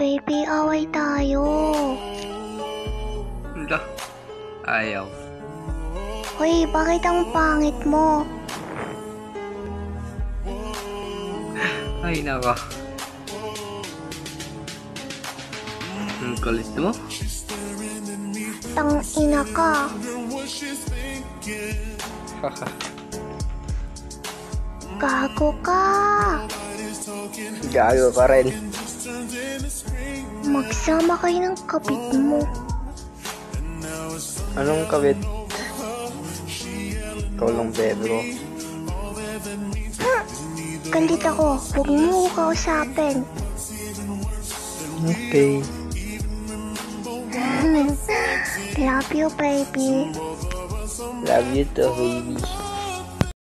Baby, away tayo. Wala. Ayaw. Hoy, bakit ang pangit mo? Ay, nako. Ang kulit mo? Tang-ina ka. Gago ka. Gago ka rin. Magsama kayo ng kapit mo. Anong kabit? Ikaw lang, bebe ko. Galit ako. Huwag mo ko kausapin. Okay. Love you, baby. Love you too, baby.